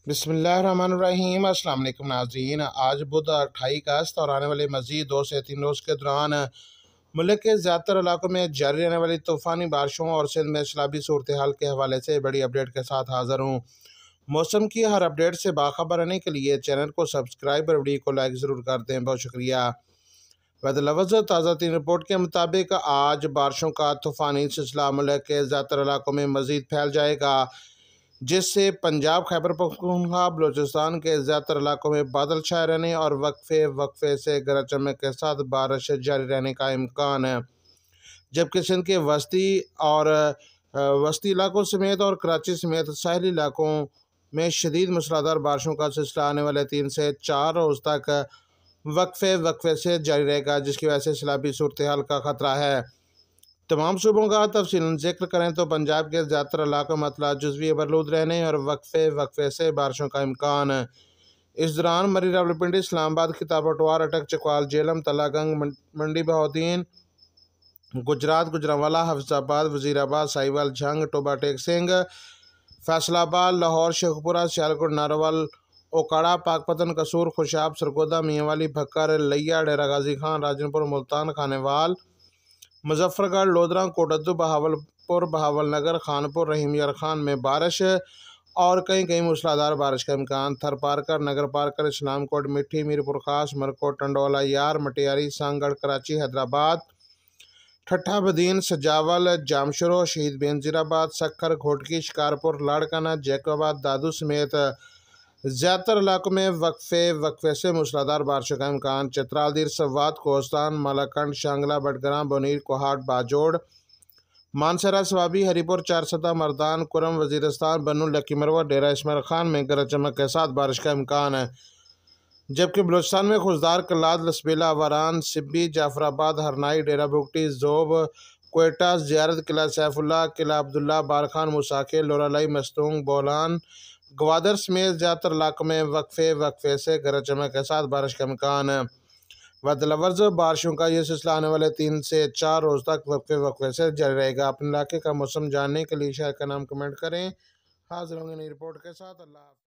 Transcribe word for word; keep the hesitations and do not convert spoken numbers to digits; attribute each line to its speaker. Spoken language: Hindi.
Speaker 1: बिस्मिल्लाहिर्रहमानिर्रहीम। अस्सलाम वालेकुम नाज़रीन। आज बुध अट्ठाईस अगस्त और आने वाले मज़ीद दो से तीन रोज़ के दौरान मुल्क के ज़्यादातर इलाकों में जारी रहने वाली तूफ़ानी बारिशों और सिंध में सैलाबी सूरत हाल के हवाले से बड़ी अपडेट के साथ हाज़िर हूँ। मौसम की हर अपडेट से बाखबर रहने के लिए चैनल को सब्सक्राइब और वीडियो को लाइक ज़रूर कर दें। बहुत शुक्रिया। वदलवज़ ताज़ा तीन रिपोर्ट के मुताबिक आज बारिशों का तूफ़ानी सिलसिला मुल्क के ज़्यादातर इलाकों में मज़ीद फैल जाएगा, जिससे पंजाब, खैबर पख्तूनख्वा, बलूचिस्तान के ज़्यादातर इलाकों में बादल छाए रहने और वक्फे वक्फे से गरज चमक के साथ बारिश जारी रहने का इम्कान है। जबकि सिंध के वस्ती और वस्ती इलाकों समेत और कराची समेत साहली इलाकों में शदीद मूसलाधार बारिशों का सिलसिला आने वाले तीन से चार रोज़ तक वक्फे वक्फे से जारी रहेगा, जिसकी वजह से सैलाबी सूरत हाल का ख़तरा है। तमाम सूबों का तफसीलन जिक्र करें तो पंजाब के ज़्यादातर इलाकों में अतला जुज़वी बरलूद रहने और वक्फे वक्फे से बारिशों का इम्कान है। इस दौरान मरी रावलपिंडी, इस्लामाबाद, खिताबटवार, अटक, चकवाल, जेलम, तलागंग, मंडी बहाउद्दीन, गुजरात, गुजरांवाला, हफ्जाबाद, वजीराबाद, साहिवाल, झंग, टोबा टेक सिंह, फैसलाबाद, लाहौर, शेखपुरा, सियालकोट, नारोवाल, ओकाड़ा, पाकपतन, कसूर, खुशाब, सरगोदा, मियांवाली, भक्कर, लिया, डेरा गाजी खान, राजनपुर, मुल्तान, खानेवाल, मुजफ्फरगढ़, लोधरा, कोटद्दू, बहावलपुर, बहावलनगर, खानपुर, रहीम यार खान में बारिश और कहीं कहीं मूसलाधार बारिश का इम्कान। थर पारकर, नगर पारकर, इस्लामकोट, मिट्टी, मीरपुर खास, मरकोट, टंडोला यार, मटियारी, सांगड़, कराची, हैदराबाद, ठट्ठा बदीन, सजावल, जामशुरो, शहीद बेनजीराबाद, सक्खर, घोटकी, शिकारपुर, लाड़काना, जैकोबाद, दादू समेत ज़्यादातर इलाकों में वक्फे वक्फे से मूसलाधार बारिशों का इम्कान। चित्राल, दीर, सवात, कोस्तान, मालाकंड, शांगला, बटग्राम, बोनीर, कोहाट, बाजोड़, मानसरा, स्वाबी, हरीपुर, चारसदा, मर्दान, कुरम, वजीरस्तान, बन्नू, लकीमरवा, डेरा इसमाइल खान में गरज चमक के साथ बारिश का इम्कान है। जबकि बलूचिस्तान में खुशदार, कलाद, लसबेला, वारान, सिब्बी, जाफराबाद, हरनाई, डेरा बुगटी, जोब, कोयटा, ज़ियारत, किला सैफुल्ला, किला अब्दुल्ला, बारखान, मुसाके, लोरालाई, मस्तूंग, बोलान, ग्वादर समेत ज़्यादातर इलाकों में वक्फे वक्फे से गरज चमक के साथ बारिश का इम्कान है। वदलवर्ज बारिशों का यह सिलसिला आने वाले तीन से चार रोज़ तक वक्फे वक्फे से जारी रहेगा। अपने इलाके का मौसम जानने के लिए शहर का नाम कमेंट करें। हाजिर होंगे नई रिपोर्ट के साथ। अल्लाह।